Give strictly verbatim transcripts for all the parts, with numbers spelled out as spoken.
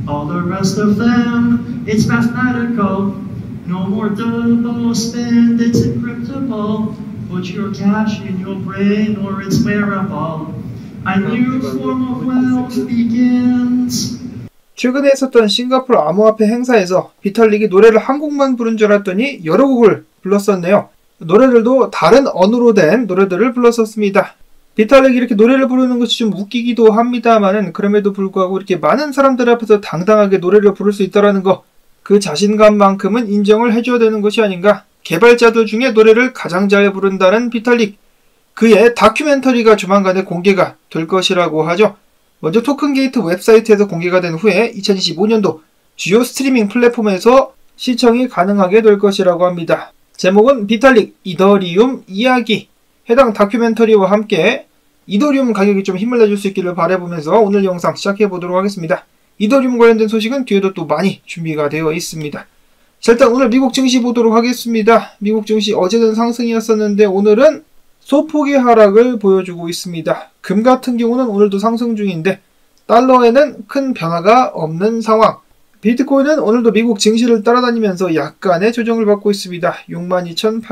All the rest of them, it's mathematical. No more double spend, it's encryptable. Put your cash in your brain or it's wearable. A new form of wealth begins. 최근에 있었던 싱가포르 암호화폐 행사에서 비탈릭이 노래를 한 곡만 부른 줄 알았더니 여러 곡을 불렀었네요. 노래들도 다른 언어로 된 노래들을 불렀었습니다. 비탈릭이 이렇게 노래를 부르는 것이 좀 웃기기도 합니다만은 그럼에도 불구하고 이렇게 많은 사람들 앞에서 당당하게 노래를 부를 수 있다는 거, 그 자신감만큼은 인정을 해줘야 되는 것이 아닌가. 개발자들 중에 노래를 가장 잘 부른다는 비탈릭, 그의 다큐멘터리가 조만간에 공개가 될 것이라고 하죠. 먼저 토큰게이트 웹사이트에서 공개가 된 후에 이천이십오 년도 주요 스트리밍 플랫폼에서 시청이 가능하게 될 것이라고 합니다. 제목은 비탈릭 이더리움 이야기. 해당 다큐멘터리와 함께 이더리움 가격이 좀 힘을 내줄 수 있기를 바라보면서 오늘 영상 시작해보도록 하겠습니다. 이더리움 관련된 소식은 뒤에도 또 많이 준비가 되어 있습니다. 자, 일단 오늘 미국 증시 보도록 하겠습니다. 미국 증시 어제는 상승이었었는데 오늘은 소폭의 하락을 보여주고 있습니다. 금 같은 경우는 오늘도 상승 중인데 달러에는 큰 변화가 없는 상황. 비트코인은 오늘도 미국 증시를 따라다니면서 약간의 조정을 받고 있습니다. 육만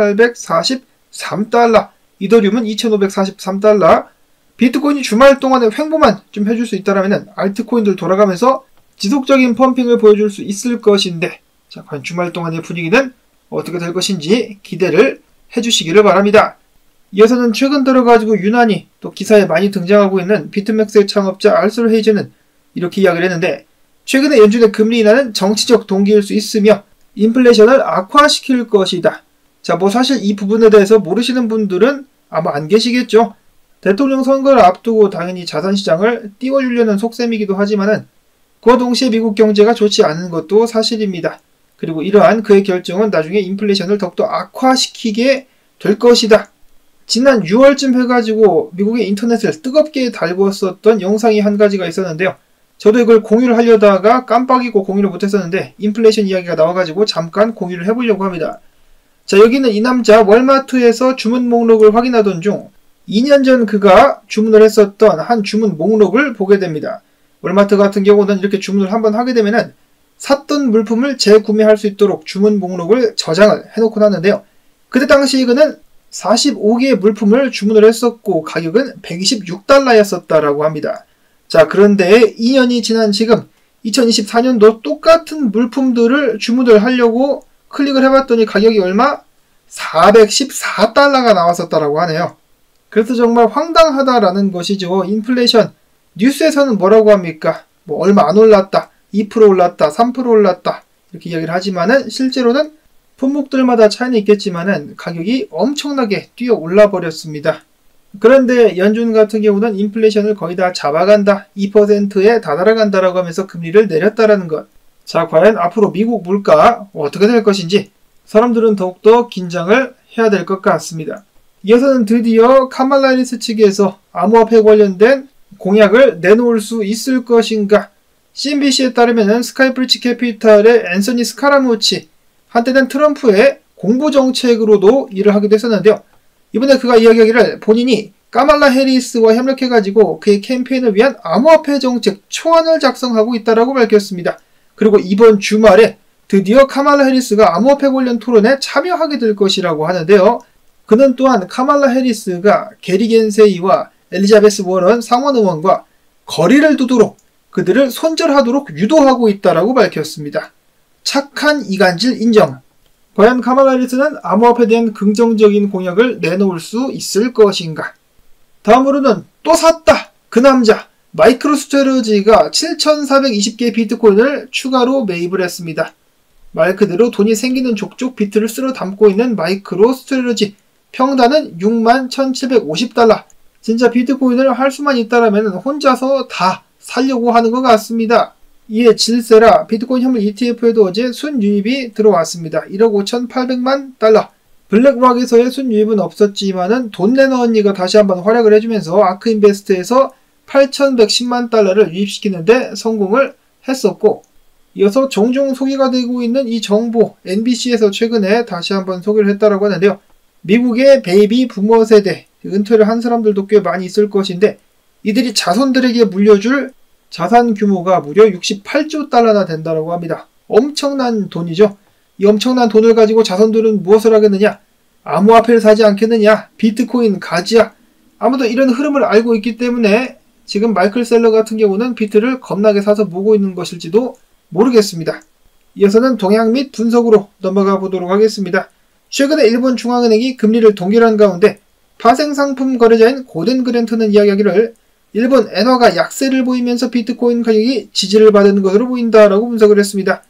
이천팔백사십삼 달러, 이더리움은 이천오백사십삼 달러. 비트코인이 주말 동안에 횡보만 좀 해줄 수 있다면 알트코인들 돌아가면서 지속적인 펌핑을 보여줄 수 있을 것인데, 자, 과연 주말 동안의 분위기는 어떻게 될 것인지 기대를 해주시기를 바랍니다. 이어서는 최근 들어가지고 유난히 또 기사에 많이 등장하고 있는 비트맥스의 창업자 알솔 헤이즈는 이렇게 이야기를 했는데, 최근에 연준의 금리 인하는 정치적 동기일 수 있으며 인플레이션을 악화시킬 것이다. 자, 뭐 사실 이 부분에 대해서 모르시는 분들은 아마 안 계시겠죠. 대통령 선거를 앞두고 당연히 자산시장을 띄워주려는 속셈이기도 하지만은 그와 동시에 미국 경제가 좋지 않은 것도 사실입니다. 그리고 이러한 그의 결정은 나중에 인플레이션을 더욱더 악화시키게 될 것이다. 지난 유월쯤 해가지고 미국의 인터넷을 뜨겁게 달구었었던 영상이 한 가지가 있었는데요. 저도 이걸 공유를 하려다가 깜빡이고 공유를 못했었는데 인플레이션 이야기가 나와가지고 잠깐 공유를 해보려고 합니다. 자, 여기는 이 남자 월마트에서 주문 목록을 확인하던 중 이 년 전 그가 주문을 했었던 한 주문 목록을 보게 됩니다. 월마트 같은 경우는 이렇게 주문을 한번 하게 되면은 샀던 물품을 재구매할 수 있도록 주문 목록을 저장을 해놓곤 하는데요. 그때 당시 그는 사십오 개의 물품을 주문을 했었고 가격은 백이십육 달러였었다라고 합니다. 자, 그런데 이 년이 지난 지금 이천이십사 년도 똑같은 물품들을 주문을 하려고 클릭을 해봤더니 가격이 얼마? 사백십사 달러가 나왔었다라고 하네요. 그래서 정말 황당하다라는 것이죠. 인플레이션. 뉴스에서는 뭐라고 합니까? 뭐 얼마 안 올랐다, 이 퍼센트 올랐다, 삼 퍼센트 올랐다 이렇게 이야기를 하지만은 실제로는 품목들마다 차이는 있겠지만은 가격이 엄청나게 뛰어 올라 버렸습니다. 그런데 연준 같은 경우는 인플레이션을 거의 다 잡아간다, 이 퍼센트에 다다라간다라고 하면서 금리를 내렸다라는 것. 자, 과연 앞으로 미국 물가 어떻게 될 것인지 사람들은 더욱더 긴장을 해야 될 것 같습니다. 이어서는 드디어 카말라 해리스 측에서 암호화폐 관련된 공약을 내놓을 수 있을 것인가. 씨엔비씨에 따르면 스카이브리지 캐피탈의 앤서니 스카라무치, 한때는 트럼프의 공보정책으로도 일을 하기도 했었는데요. 이번에 그가 이야기하기를 본인이 카말라 해리스와 협력해가지고 그의 캠페인을 위한 암호화폐 정책 초안을 작성하고 있다고 밝혔습니다. 그리고 이번 주말에 드디어 카말라 해리스가 암호화폐 관련 토론에 참여하게 될 것이라고 하는데요. 그는 또한 카말라 해리스가 게리 겐세이와 엘리자베스 워런 상원 의원과 거리를 두도록 그들을 손절하도록 유도하고 있다고 밝혔습니다. 착한 이간질 인정. 과연 카말라 해리스는 암호화폐에 대한 긍정적인 공약을 내놓을 수 있을 것인가. 다음으로는 또 샀다. 그 남자. 마이크로스트레지가 칠천사백이십 개의 비트코인을 추가로 매입을 했습니다. 말 그대로 돈이 생기는 족족 비트를 쓸어 담고 있는 마이크로스트레지. 평단은 육만 천칠백오십 달러. 진짜 비트코인을 할 수만 있다면 혼자서 다 살려고 하는 것 같습니다. 이에 질세라 비트코인 현물 이티에프에도 어제 순유입이 들어왔습니다. 일억 오천팔백만 달러. 블랙락에서의 순유입은 없었지만은 돈 내는 언니가 다시 한번 활약을 해주면서 아크인베스트에서 팔천백십만 달러를 유입시키는데 성공을 했었고, 이어서 종종 소개가 되고 있는 이 정보 엔비씨에서 최근에 다시 한번 소개를 했다고 하는데요. 미국의 베이비 부머 세대, 은퇴를 한 사람들도 꽤 많이 있을 것인데 이들이 자손들에게 물려줄 자산 규모가 무려 육십팔조 달러나 된다고 합니다. 엄청난 돈이죠. 이 엄청난 돈을 가지고 자손들은 무엇을 하겠느냐? 암호화폐를 사지 않겠느냐? 비트코인 가지야? 아무도 이런 흐름을 알고 있기 때문에 지금 마이클 셀러 같은 경우는 비트를 겁나게 사서 모으고 있는 것일지도 모르겠습니다. 이어서는 동향 및 분석으로 넘어가 보도록 하겠습니다. 최근에 일본 중앙은행이 금리를 동결한 가운데 파생상품 거래자인 고든그랜트는 이야기하기를 일본 엔화가 약세를 보이면서 비트코인 가격이 지지를 받은 것으로 보인다라고 분석을 했습니다.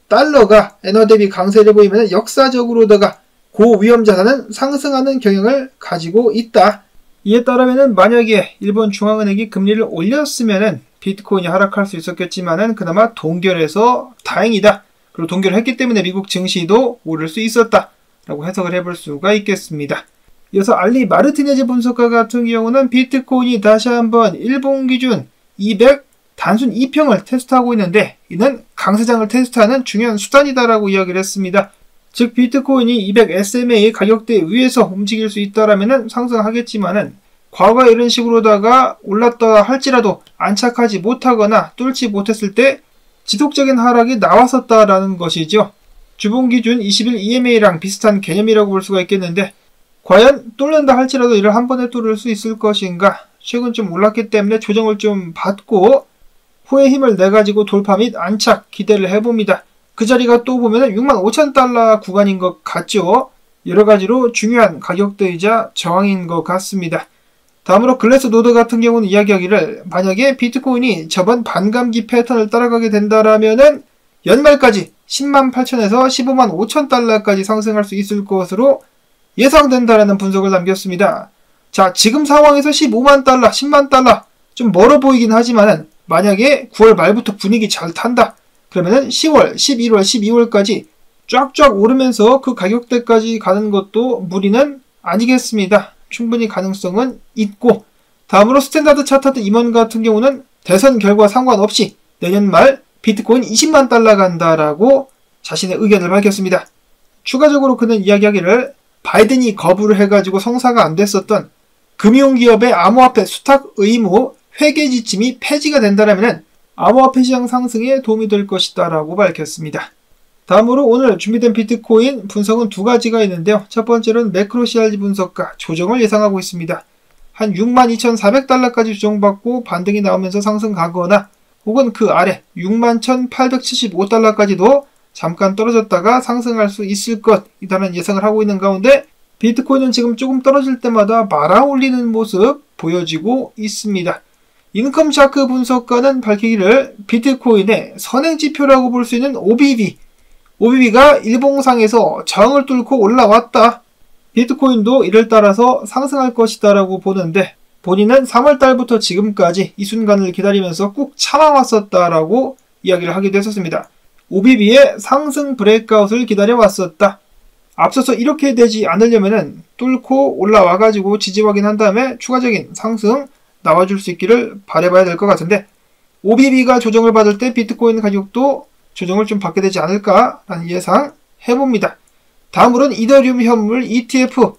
달러가 엔화 대비 강세를 보이면 역사적으로다가 고위험 자산은 상승하는 경향을 가지고 있다. 이에 따르면 만약에 일본 중앙은행이 금리를 올렸으면 비트코인이 하락할 수 있었겠지만 그나마 동결해서 다행이다. 그리고 동결을 했기 때문에 미국 증시도 오를 수 있었다. 라고 해석을 해볼 수가 있겠습니다. 이어서 알리 마르티네즈 분석가 같은 경우는 비트코인이 다시 한번 일본 기준 이백 단순 이 평을 테스트하고 있는데 이는 강세장을 테스트하는 중요한 수단이다라고 이야기를 했습니다. 즉 비트코인이 이백 에스엠에이 가격대 위에서 움직일 수 있다라면 상승하겠지만은 과거에 이런 식으로다가 올랐다 할지라도 안착하지 못하거나 뚫지 못했을 때 지속적인 하락이 나왔었다라는 것이죠. 주봉 기준 이십일 이엠에이랑 비슷한 개념이라고 볼 수가 있겠는데 과연 뚫는다 할지라도 이를 한 번에 뚫을 수 있을 것인가? 최근 좀 올랐기 때문에 조정을 좀 받고 후에 힘을 내가지고 돌파 및 안착 기대를 해봅니다. 그 자리가 또 보면 육만 오천 달러 구간인 것 같죠? 여러가지로 중요한 가격대이자 저항인 것 같습니다. 다음으로 글래스 노드 같은 경우는 이야기하기를 만약에 비트코인이 저번 반감기 패턴을 따라가게 된다라면은 연말까지 십만 팔천에서 십오만 오천 달러까지 상승할 수 있을 것으로 예상된다라는 분석을 남겼습니다. 자, 지금 상황에서 십오만 달러, 십만 달러 좀 멀어 보이긴 하지만은 만약에 구월 말부터 분위기 잘 탄다. 그러면은 시월, 십일월, 십이월까지 쫙쫙 오르면서 그 가격대까지 가는 것도 무리는 아니겠습니다. 충분히 가능성은 있고 다음으로 스탠다드 차트드 임원 같은 경우는 대선 결과 상관없이 내년 말 비트코인 이십만 달러 간다라고 자신의 의견을 밝혔습니다. 추가적으로 그는 이야기하기를 바이든이 거부를 해가지고 성사가 안 됐었던 금융기업의 암호화폐 수탁 의무 회계 지침이 폐지가 된다면 암호화폐 시장 상승에 도움이 될 것이다 라고 밝혔습니다. 다음으로 오늘 준비된 비트코인 분석은 두 가지가 있는데요. 첫 번째로는 매크로 씨알지 분석가 조정을 예상하고 있습니다. 한 육만 이천사백 달러까지 조정받고 반등이 나오면서 상승 가거나 혹은 그 아래 육만 천팔백칠십오 달러까지도 잠깐 떨어졌다가 상승할 수 있을 것이라는 예상을 하고 있는 가운데 비트코인은 지금 조금 떨어질 때마다 말아 올리는 모습 보여지고 있습니다. 인컴 샤크 분석가는 밝히기를 비트코인의 선행지표라고 볼 수 있는 오비비 오비비가 일봉상에서 저항을 뚫고 올라왔다. 비트코인도 이를 따라서 상승할 것이다 라고 보는데 본인은 삼월 달부터 지금까지 이 순간을 기다리면서 꾹 참아왔었다라고 이야기를 하기도 했었습니다. 오비비의 상승 브레이크아웃을 기다려왔었다. 앞서서 이렇게 되지 않으려면 뚫고 올라와가지고 지지 확인한 다음에 추가적인 상승 나와줄 수 있기를 바라봐야 될 것 같은데 오비비가 조정을 받을 때 비트코인 가격도 조정을 좀 받게 되지 않을까라는 예상 해봅니다. 다음으로는 이더리움 현물 이티에프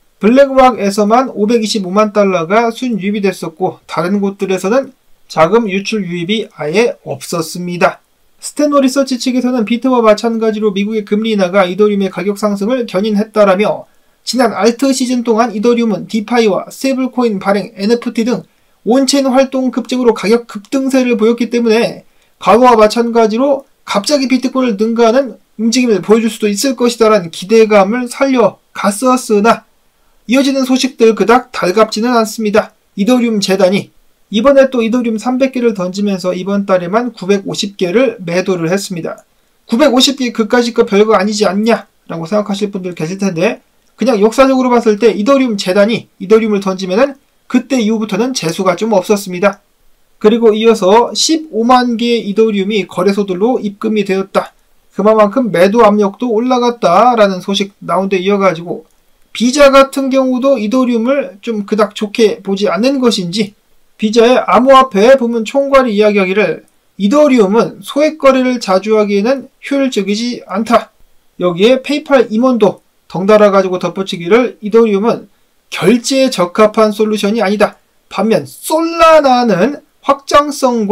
블랙락에서만 오백이십오만 달러가 순유입이 됐었고 다른 곳들에서는 자금 유출 유입이 아예 없었습니다. 스탠노 리서치 측에서는 비트와 마찬가지로 미국의 금리 인하가 이더리움의 가격 상승을 견인했다라며 지난 알트 시즌 동안 이더리움은 디파이와 스테이블코인 발행, 엔에프티 등 온체인 활동 급증으로 가격 급등세를 보였기 때문에 과거와 마찬가지로 갑자기 비트코인을 능가하는 움직임을 보여줄 수도 있을 것이다라는 기대감을 살려갔었으나 이어지는 소식들 그닥 달갑지는 않습니다. 이더리움 재단이 이번에 또 이더리움 삼백 개를 던지면서 이번 달에만 구백오십 개를 매도를 했습니다. 구백오십 개 그까짓 거 별거 아니지 않냐 라고 생각하실 분들 계실 텐데 그냥 역사적으로 봤을 때 이더리움 재단이 이더리움을 던지면은 그때 이후부터는 재수가 좀 없었습니다. 그리고 이어서 십오만 개의 이더리움이 거래소들로 입금이 되었다. 그만큼 매도 압력도 올라갔다라는 소식 나온 데 이어가지고 비자 같은 경우도 이더리움을 좀 그닥 좋게 보지 않는 것인지 비자의 암호화폐 부문 총괄이 이야기하기를 이더리움은 소액 거래를 자주 하기에는 효율적이지 않다. 여기에 페이팔 임원도 덩달아 가지고 덧붙이기를 이더리움은 결제에 적합한 솔루션이 아니다. 반면 솔라나는 확장성과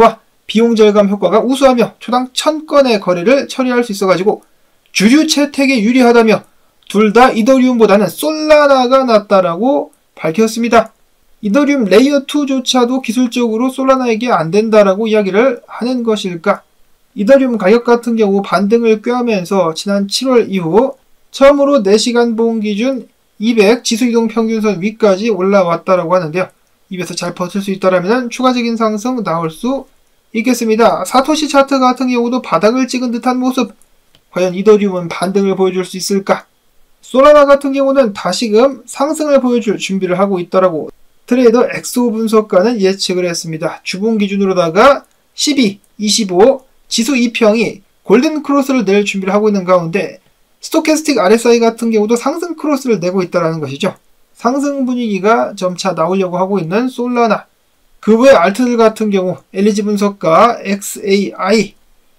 비용 절감 효과가 우수하며 초당 천 건의 거래를 처리할 수 있어가지고 주류 채택에 유리하다며 둘 다 이더리움보다는 솔라나가 낫다라고 밝혔습니다. 이더리움 레이어 투조차도 기술적으로 솔라나에게 안된다라고 이야기를 하는 것일까? 이더리움 가격 같은 경우 반등을 꾀하면서 지난 칠월 이후 처음으로 네 시간 봉 기준 이백 지수이동 평균선 위까지 올라왔다라고 하는데요. 입에서 잘 버틸 수 있다라면 추가적인 상승 나올 수 있겠습니다. 사토시 차트 같은 경우도 바닥을 찍은 듯한 모습. 과연 이더리움은 반등을 보여줄 수 있을까? 솔라나 같은 경우는 다시금 상승을 보여줄 준비를 하고 있다라고 트레이더 엑소 분석가는 예측을 했습니다. 주봉 기준으로다가 십이, 이십오, 지수 이 평이 골든 크로스를 낼 준비를 하고 있는 가운데 스토캐스틱 알에스아이 같은 경우도 상승 크로스를 내고 있다는 것이죠. 상승 분위기가 점차 나오려고 하고 있는 솔라나. 그 외 알트들 같은 경우 엘리지 분석가 엑스에이아이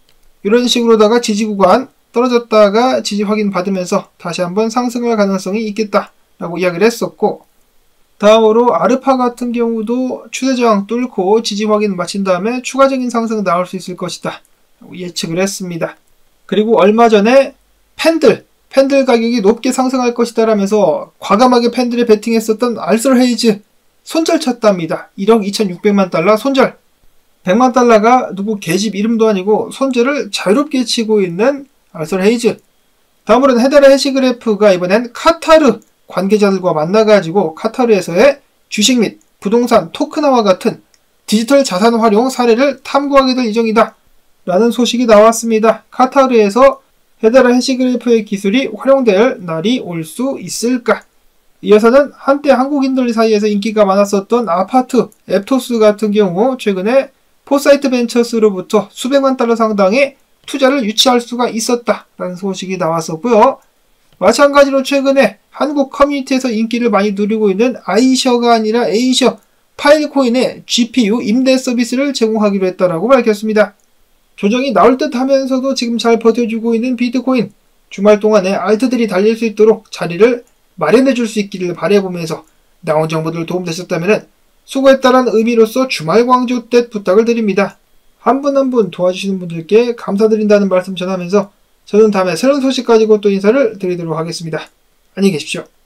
이런 식으로다가 지지 구간 떨어졌다가 지지 확인 받으면서 다시 한번 상승할 가능성이 있겠다라고 이야기를 했었고, 다음으로 아르파 같은 경우도 추세저항 뚫고 지지 확인 마친 다음에 추가적인 상승 나올 수 있을 것이다 라고 예측을 했습니다. 그리고 얼마 전에 팬들, 팬들 가격이 높게 상승할 것이다 라면서 과감하게 팬들에 베팅했었던 알서 헤이즈 손절 쳤답니다. 일억 이천육백만 달러 손절. 백만 달러가 누구 계집 이름도 아니고 손절을 자유롭게 치고 있는 알서 헤이즈. 다음으로는 헤데라 해시그래프가 이번엔 카타르 관계자들과 만나가지고 카타르에서의 주식 및 부동산 토크나와 같은 디지털 자산 활용 사례를 탐구하게 될 예정이다 라는 소식이 나왔습니다. 카타르에서 헤데라 해시그래프의 기술이 활용될 날이 올 수 있을까? 이어서는 한때 한국인들 사이에서 인기가 많았었던 아파트 앱토스 같은 경우 최근에 포사이트 벤처스로부터 수백만 달러 상당의 투자를 유치할 수가 있었다라는 소식이 나왔었고요. 마찬가지로 최근에 한국 커뮤니티에서 인기를 많이 누리고 있는 아이셔가 아니라 에이셔 파일코인의 지피유 임대 서비스를 제공하기로 했다라고 밝혔습니다. 조정이 나올 듯 하면서도 지금 잘 버텨주고 있는 비트코인, 주말 동안에 알트들이 달릴 수 있도록 자리를 마련해 줄 수 있기를 바라보면서 나온 정보들 도움되셨다면 수고했다라는 의미로서 주말 광주 때 부탁을 드립니다. 한 분 한 분 도와주시는 분들께 감사드린다는 말씀 전하면서 저는 다음에 새로운 소식 가지고 또 인사를 드리도록 하겠습니다. 안녕히 계십시오.